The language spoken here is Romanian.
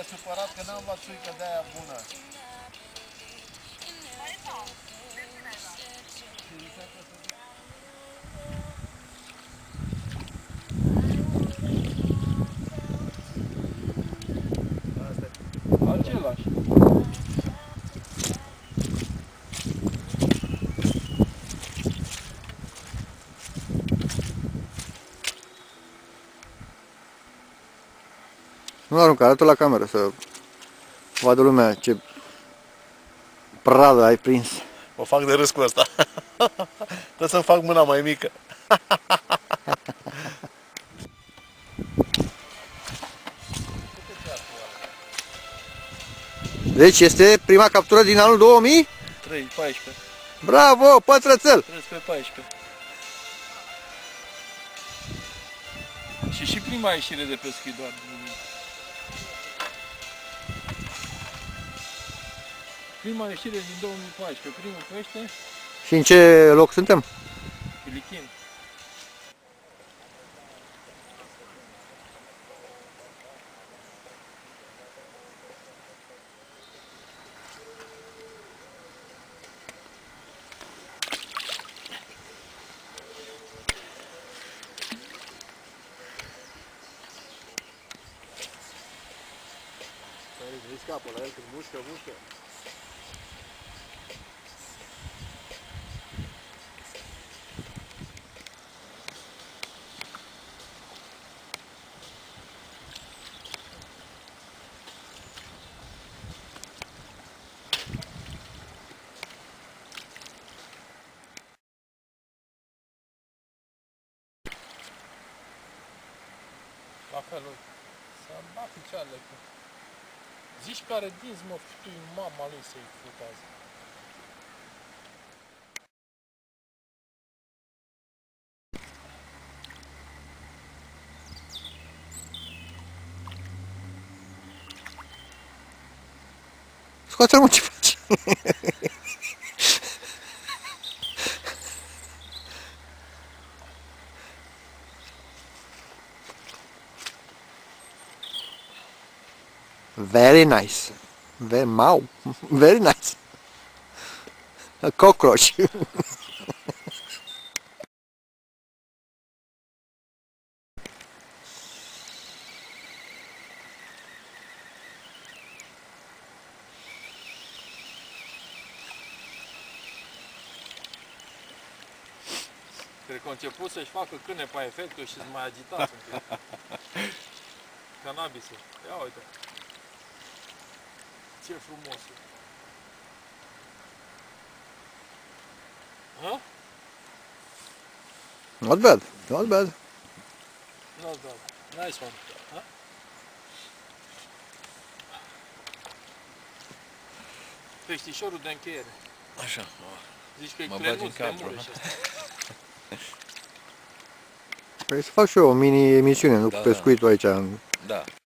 e supărat că n-am luat țuică de aia bună. Același. Nu arunca, arată la cameră să vadă lumea ce pradă ai prins. Mă fac de râs cu ăsta. Trebuie să-mi fac mâna mai mică. Deci este prima captură din anul 2000? 14. Bravo, pătrățel! 13-14. Și prima ieșire de pescuit doar. Prima ieșire din 2014, primul pește, Și în ce loc suntem? Pilichin. Nu scapă la el când mușcă. La fel, să bat picioarele cu... Zici care dinți, mă, tu mama lui să-i futazi. Scoate-l, mă, ce faci? Very nice. Very nice. A cockroach. Cred că a început să-și facă cânepa efectul și să mai agitați un pic. Cannabisul. Ia uite. Ce frumos e. Ha? Not bad. Not bad. Not bad. Nice one. Ha? Peștișorul de încheiere. Așa. Zici că e Mă bagi clenuț în de cadru, mureș ăsta. Păi să fac și eu o mini emisiune, nu cu pescuitul aici. Da.